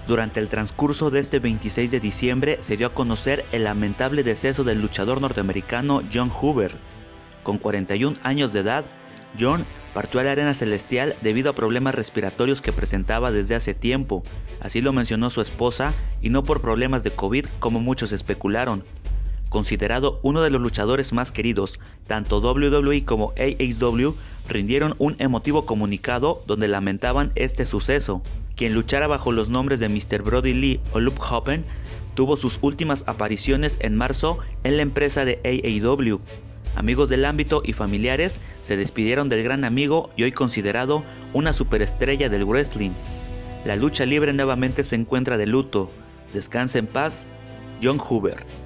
Durante el transcurso de este 26 de diciembre se dio a conocer el lamentable deceso del luchador norteamericano Jon Huber. Con 41 años de edad, Jon partió a la arena celestial debido a problemas respiratorios que presentaba desde hace tiempo, así lo mencionó su esposa, y no por problemas de COVID como muchos especularon. Considerado uno de los luchadores más queridos, tanto WWE como AEW rindieron un emotivo comunicado donde lamentaban este suceso. Quien luchara bajo los nombres de Mr. Brody Lee o Luke Hoppen tuvo sus últimas apariciones en marzo en la empresa de AEW. Amigos del ámbito y familiares se despidieron del gran amigo y hoy considerado una superestrella del wrestling. La lucha libre nuevamente se encuentra de luto. Descansa en paz, Jon Huber.